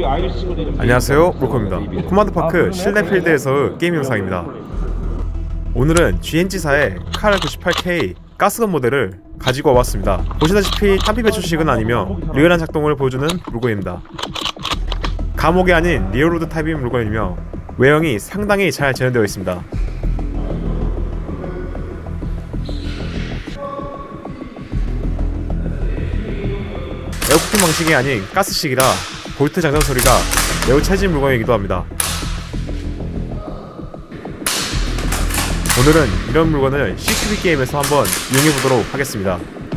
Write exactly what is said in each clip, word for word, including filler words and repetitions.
안녕하세요, 물코입니다. 코만도파크 실내 필드에서의 게임 영상입니다. 오늘은 지엔지사의 칼 구십팔 케이 가스건 모델을 가지고 와봤습니다. 보시다시피 탄피 배출식은 아니며 리얼한 작동을 보여주는 물건입니다. 감옥이 아닌 리얼로드 타입인 물건이며 외형이 상당히 잘 재현되어 있습니다. 에어쿠킹 방식이 아닌 가스식이라 볼트 장전 소리가 매우 찰진 물건이기도 합니다. 오늘은 이런 물건을 씨큐비 게임에서 한번 이용해보도록 하겠습니다.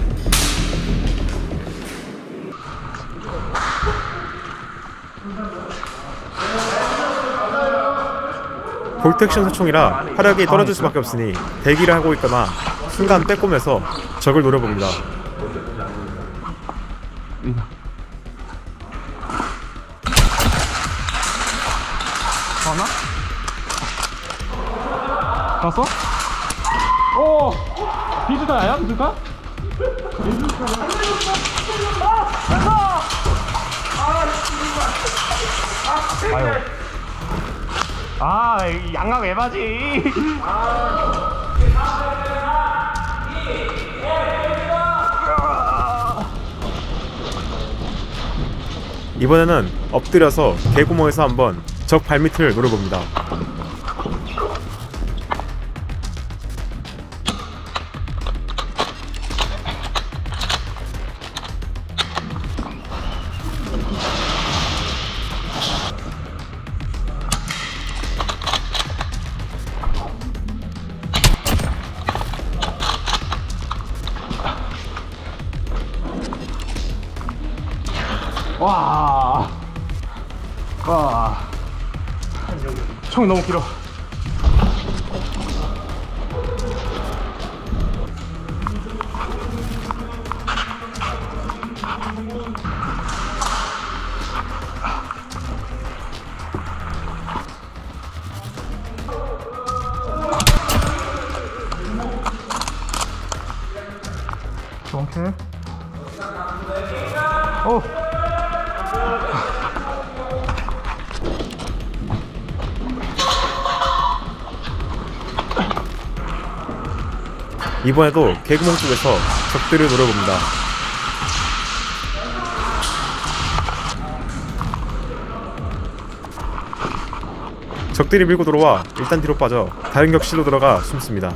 볼트 액션 소총이라 화력이 떨어질 수밖에 없으니 대기를 하고 있거나 순간 빼꼼해서 적을 노려봅니다. 가나? 갔어? 오! 비즈다야? 비즈다? 아유. 아, 양각 에바지. 이번에는 엎드려서 개구멍에서 한번 적 발밑을 노려봅니다. 와, 와, 총이 너무 길어. 오케이. 오. 이번에도 개구멍 쪽에서 적들을 노려봅니다. 적들이 밀고 들어와 일단 뒤로 빠져 다른 격실로 들어가 숨습니다.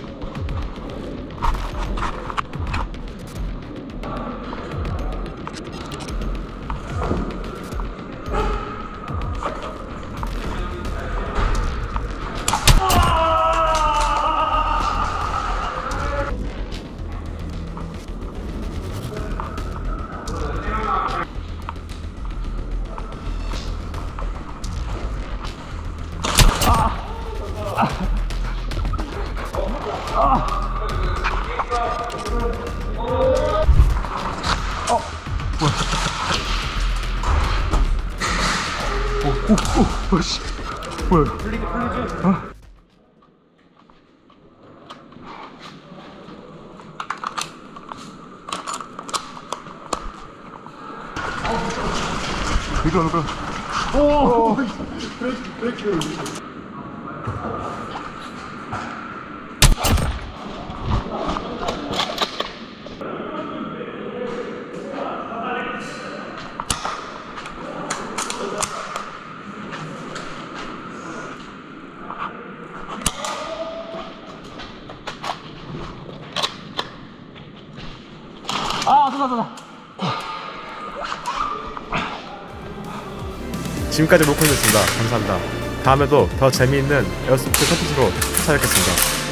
어, 뭐야? 오, 오, 오, 씨, 뭐야? 풀리지, 풀리지. 어? 이거, 이거. 오, 브레이크, 브레이크. 아, 쏟아, 쏟아. 지금까지 물코였습니다. 감사합니다. 다음에도 더 재미있는 에어소프트 컨텐츠로 찾아뵙겠습니다.